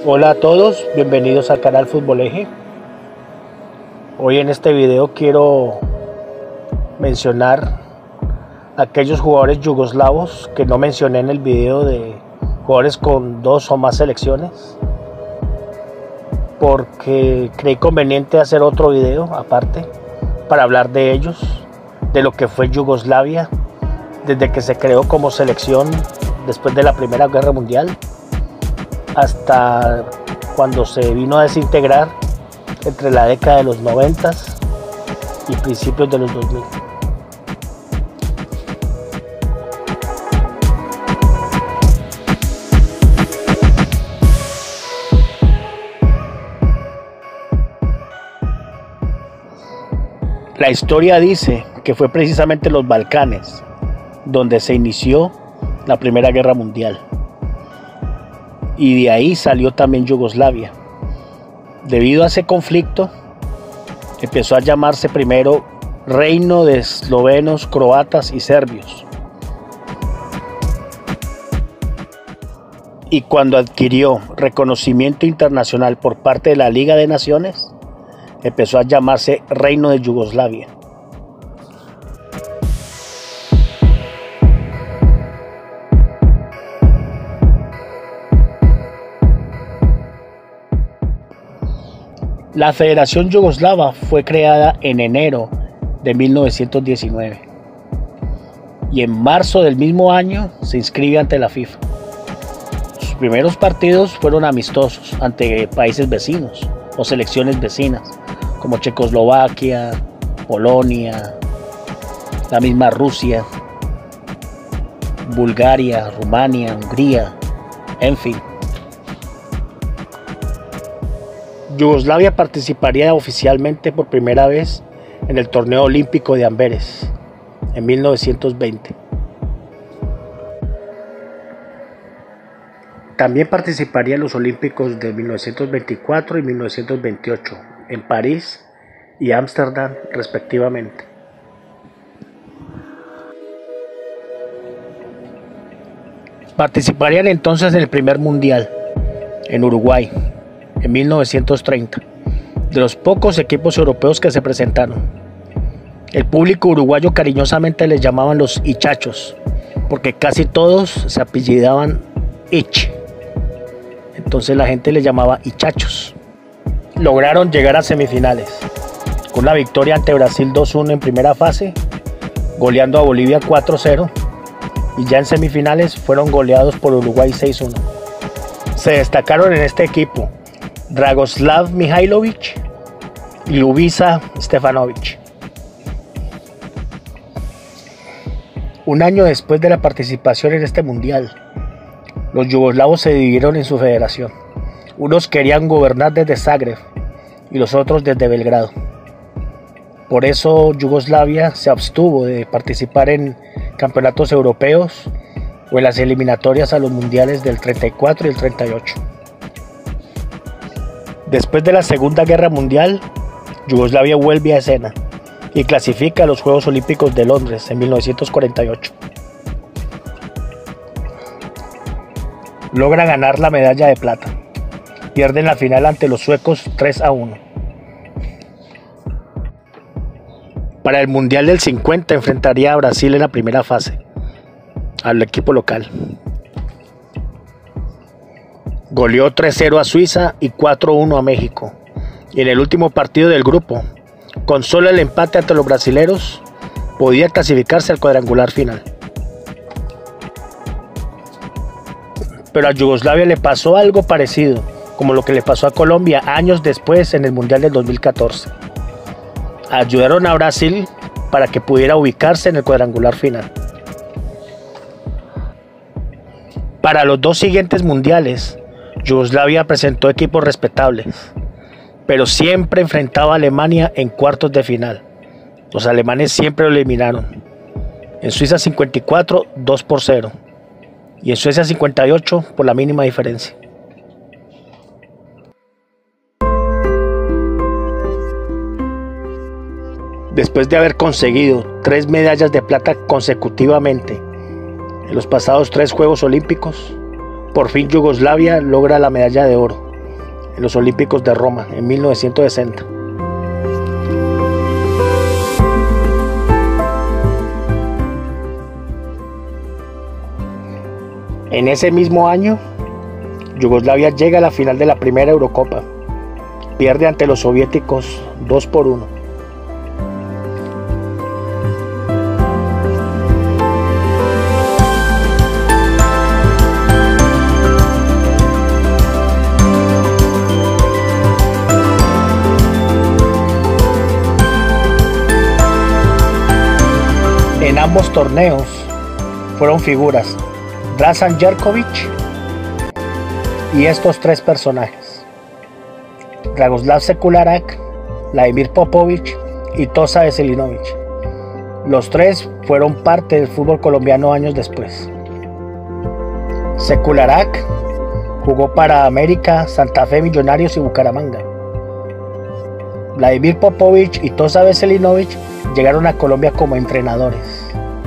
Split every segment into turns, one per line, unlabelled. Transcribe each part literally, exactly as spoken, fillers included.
Hola a todos, bienvenidos al canal Fútbol Eje. Hoy en este video quiero mencionar a aquellos jugadores yugoslavos que no mencioné en el video, de jugadores con dos o más selecciones, porque creí conveniente hacer otro video aparte para hablar de ellos, de lo que fue Yugoslavia desde que se creó como selección después de la Primera Guerra Mundial hasta cuando se vino a desintegrar entre la década de los noventas y principios de los dos mil. La historia dice que fue precisamente los Balcanes donde se inició la Primera Guerra Mundial, y de ahí salió también Yugoslavia. Debido a ese conflicto empezó a llamarse primero Reino de Eslovenos, Croatas y Serbios, y cuando adquirió reconocimiento internacional por parte de la Liga de Naciones empezó a llamarse Reino de Yugoslavia. La Federación Yugoslava fue creada en enero de mil novecientos diecinueve y en marzo del mismo año se inscribe ante la FIFA. Sus primeros partidos fueron amistosos ante países vecinos o selecciones vecinas como Checoslovaquia, Polonia, la misma Rusia, Bulgaria, Rumania, Hungría, en fin. Yugoslavia participaría oficialmente por primera vez en el torneo olímpico de Amberes en mil novecientos veinte. También participaría en los Olímpicos de mil novecientos veinticuatro y mil novecientos veintiocho en París y Ámsterdam respectivamente. Participarían entonces en el primer mundial en Uruguay en mil novecientos treinta, de los pocos equipos europeos que se presentaron. El público uruguayo cariñosamente les llamaban los Hichachos, porque casi todos se apellidaban Ich, entonces la gente les llamaba Hichachos. Lograron llegar a semifinales con la victoria ante Brasil dos uno en primera fase, goleando a Bolivia cuatro cero, y ya en semifinales fueron goleados por Uruguay seis uno. Se destacaron en este equipo Dragoslav Mihailovic y Ljubiša Stefanović. Un año después de la participación en este mundial, los yugoslavos se dividieron en su federación. Unos querían gobernar desde Zagreb y los otros desde Belgrado. Por eso Yugoslavia se abstuvo de participar en campeonatos europeos o en las eliminatorias a los mundiales del treinta y cuatro y el treinta y ocho. Después de la Segunda Guerra Mundial, Yugoslavia vuelve a escena y clasifica a los Juegos Olímpicos de Londres en mil novecientos cuarenta y ocho. Logra ganar la medalla de plata. Pierden la final ante los suecos tres a uno. Para el Mundial del cincuenta enfrentaría a Brasil en la primera fase, al equipo local. Goleó tres cero a Suiza y cuatro uno a México. Y en el último partido del grupo, con solo el empate ante los brasileros, podía clasificarse al cuadrangular final. Pero a Yugoslavia le pasó algo parecido, como lo que le pasó a Colombia años después en el Mundial del dos mil catorce. Ayudaron a Brasil para que pudiera ubicarse en el cuadrangular final. Para los dos siguientes mundiales, Yugoslavia presentó equipos respetables, pero siempre enfrentaba a Alemania en cuartos de final. Los alemanes siempre lo eliminaron. En Suiza cincuenta y cuatro, dos por cero. Y en Suecia cincuenta y ocho por la mínima diferencia. Después de haber conseguido tres medallas de plata consecutivamente en los pasados tres Juegos Olímpicos, por fin Yugoslavia logra la medalla de oro en los Olímpicos de Roma en mil novecientos sesenta. En ese mismo año, Yugoslavia llega a la final de la primera Eurocopa. Pierde ante los soviéticos dos por uno. En ambos torneos fueron figuras Dražan Jerković y estos tres personajes: Dragoslav Sekularák, Vladimir Popović y Toša Veselinović. Los tres fueron parte del fútbol colombiano años después. Sekularák jugó para América, Santa Fe, Millonarios y Bucaramanga. Vladimir Popović y Toša Veselinović llegaron a Colombia como entrenadores.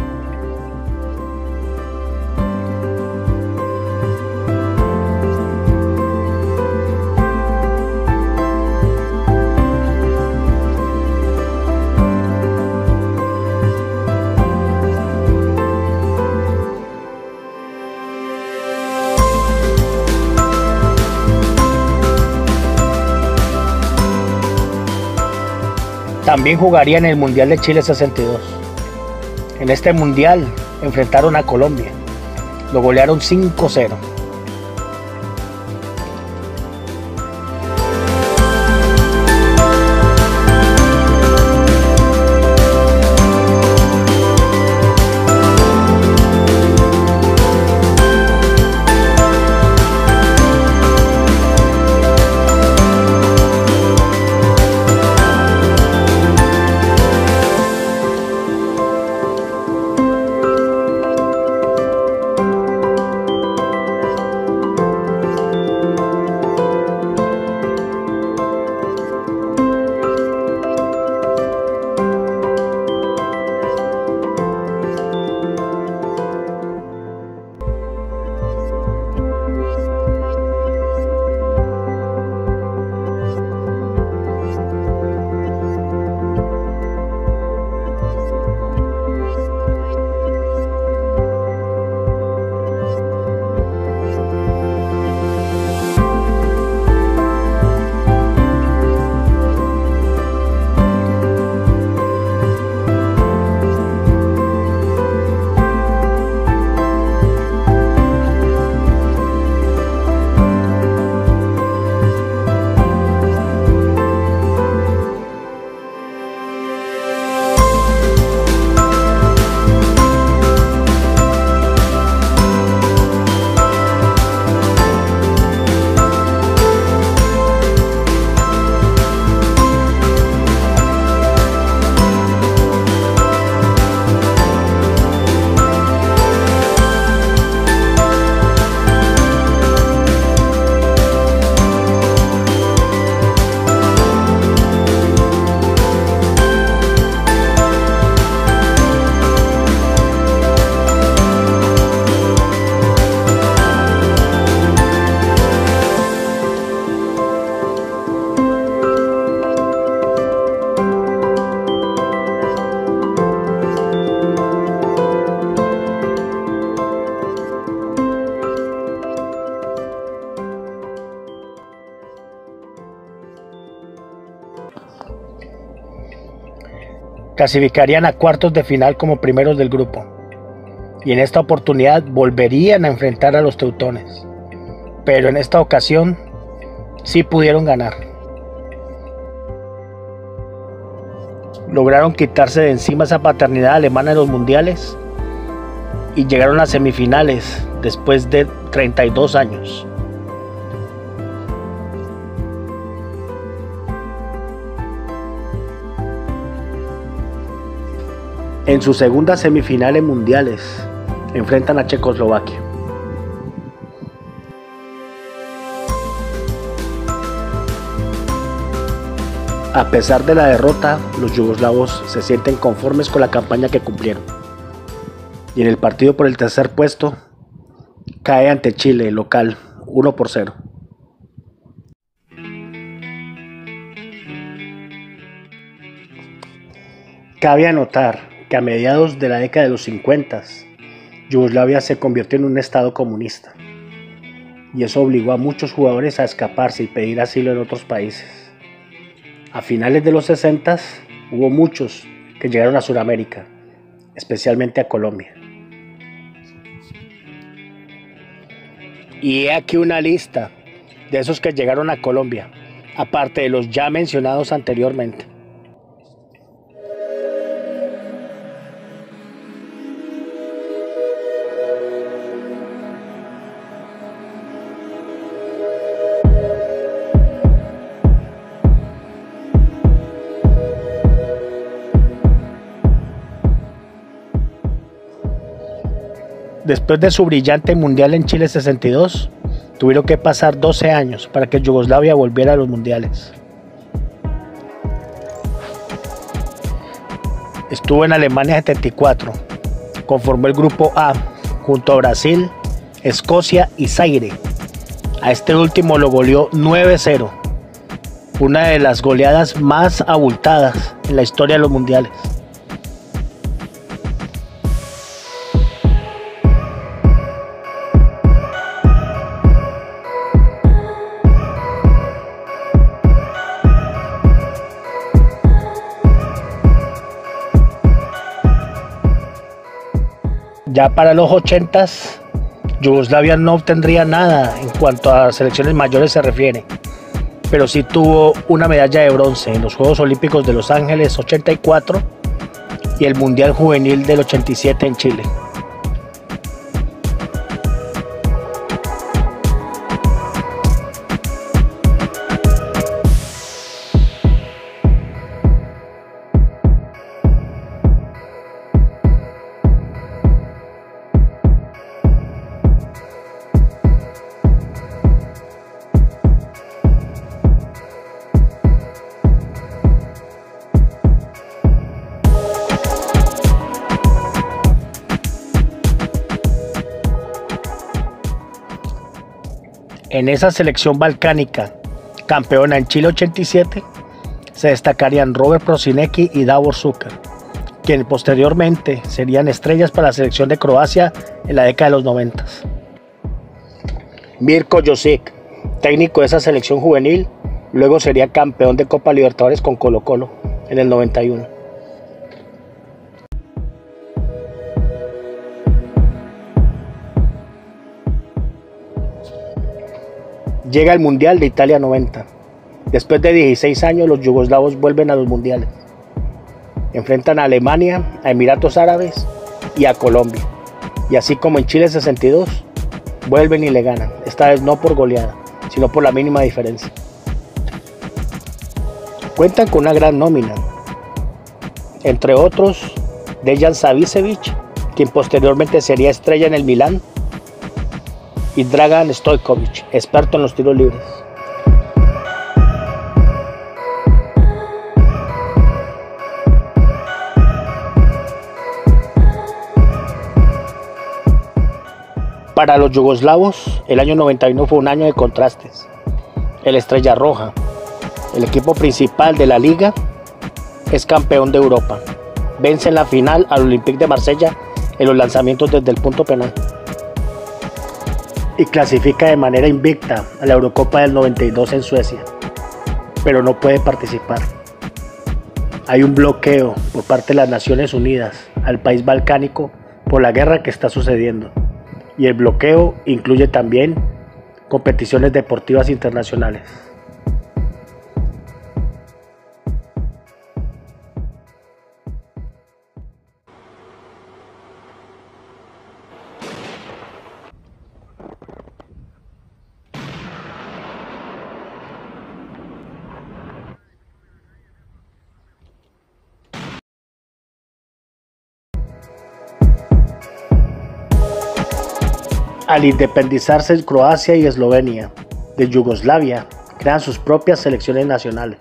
También jugaría en el Mundial de Chile sesenta y dos. En este Mundial enfrentaron a Colombia. Lo golearon cinco cero. Clasificarían a cuartos de final como primeros del grupo, y en esta oportunidad volverían a enfrentar a los teutones, pero en esta ocasión sí pudieron ganar. Lograron quitarse de encima esa paternidad alemana en los mundiales y llegaron a semifinales después de treinta y dos años. En su segunda semifinal en mundiales, enfrentan a Checoslovaquia. A pesar de la derrota, los yugoslavos se sienten conformes con la campaña que cumplieron. Y en el partido por el tercer puesto, cae ante Chile, local, uno por cero. Cabe anotar que a mediados de la década de los cincuenta, Yugoslavia se convirtió en un estado comunista, y eso obligó a muchos jugadores a escaparse y pedir asilo en otros países. A finales de los sesenta hubo muchos que llegaron a Sudamérica, especialmente a Colombia. Y he aquí una lista de esos que llegaron a Colombia, aparte de los ya mencionados anteriormente. Después de su brillante mundial en Chile sesenta y dos, tuvieron que pasar doce años para que Yugoslavia volviera a los mundiales. Estuvo en Alemania setenta y cuatro, conformó el grupo A junto a Brasil, Escocia y Zaire. A este último lo goleó nueve a cero, una de las goleadas más abultadas en la historia de los mundiales. Ya para los ochentas, Yugoslavia no obtendría nada en cuanto a selecciones mayores se refiere, pero sí tuvo una medalla de bronce en los Juegos Olímpicos de Los Ángeles ochenta y cuatro y el Mundial Juvenil del ochenta y siete en Chile. En esa selección balcánica, campeona en Chile ochenta y siete, se destacarían Robert Prosinecki y Davor Šuker, quienes posteriormente serían estrellas para la selección de Croacia en la década de los noventa. Mirko Josic, técnico de esa selección juvenil, luego sería campeón de Copa Libertadores con Colo-Colo en el noventa y uno. Llega el Mundial de Italia noventa. Después de dieciséis años, los yugoslavos vuelven a los mundiales. Enfrentan a Alemania, a Emiratos Árabes y a Colombia. Y así como en Chile sesenta y dos, vuelven y le ganan. Esta vez no por goleada, sino por la mínima diferencia. Cuentan con una gran nómina. Entre otros, Dejan Savicevic, quien posteriormente sería estrella en el Milán, y Dragan Stojkovic, experto en los tiros libres. Para los yugoslavos, el año noventa y uno fue un año de contrastes. El Estrella Roja, el equipo principal de la liga, es campeón de Europa. Vence en la final al Olympique de Marsella en los lanzamientos desde el punto penal. Y clasifica de manera invicta a la Eurocopa del noventa y dos en Suecia, pero no puede participar. Hay un bloqueo por parte de las Naciones Unidas al país balcánico por la guerra que está sucediendo, y el bloqueo incluye también competiciones deportivas internacionales. Al independizarse Croacia y Eslovenia de Yugoslavia, crean sus propias selecciones nacionales.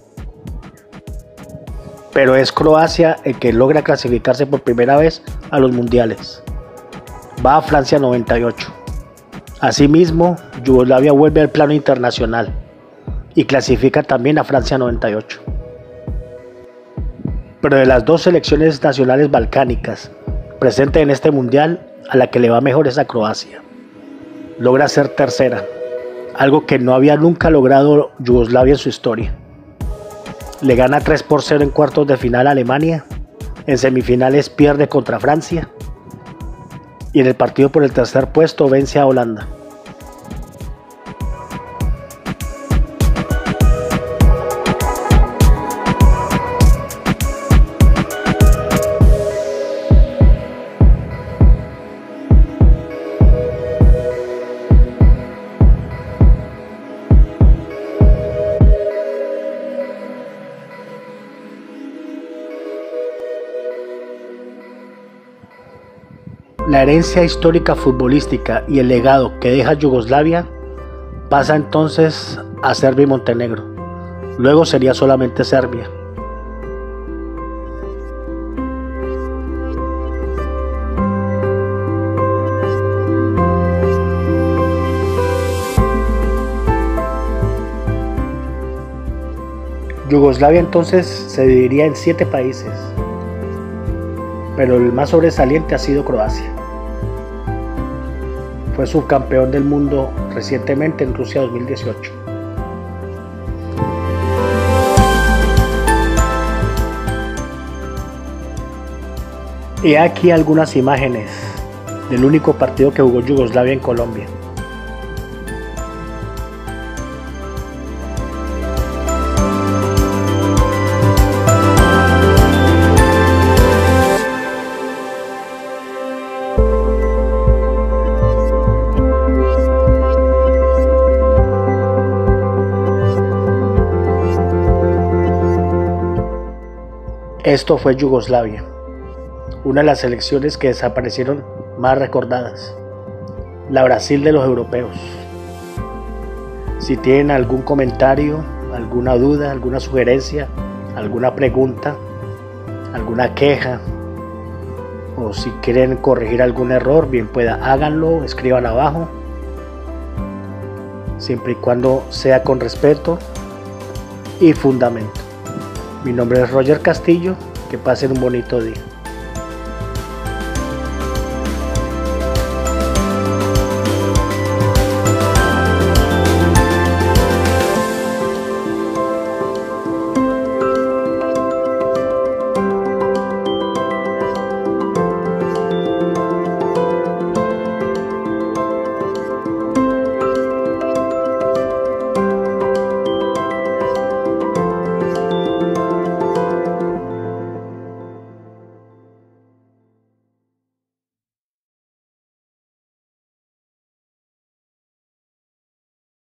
Pero es Croacia el que logra clasificarse por primera vez a los mundiales. Va a Francia noventa y ocho. Asimismo, Yugoslavia vuelve al plano internacional y clasifica también a Francia noventa y ocho. Pero de las dos selecciones nacionales balcánicas presentes en este mundial, a la que le va mejor es a Croacia. Logra ser tercera, algo que no había nunca logrado Yugoslavia en su historia. Le gana tres por cero en cuartos de final a Alemania, en semifinales pierde contra Francia y en el partido por el tercer puesto vence a Holanda. La herencia histórica futbolística y el legado que deja Yugoslavia pasa entonces a Serbia y Montenegro. Luego sería solamente Serbia. Yugoslavia entonces se dividiría en siete países, pero el más sobresaliente ha sido Croacia. Fue subcampeón del mundo recientemente en Rusia dos mil dieciocho. Y aquí algunas imágenes del único partido que jugó Yugoslavia en Colombia. Esto fue Yugoslavia, una de las selecciones que desaparecieron más recordadas, la Brasil de los europeos. Si tienen algún comentario, alguna duda, alguna sugerencia, alguna pregunta, alguna queja, o si quieren corregir algún error, bien pueda, háganlo, escriban abajo, siempre y cuando sea con respeto y fundamento. Mi nombre es Roger Castillo, que pasen un bonito día.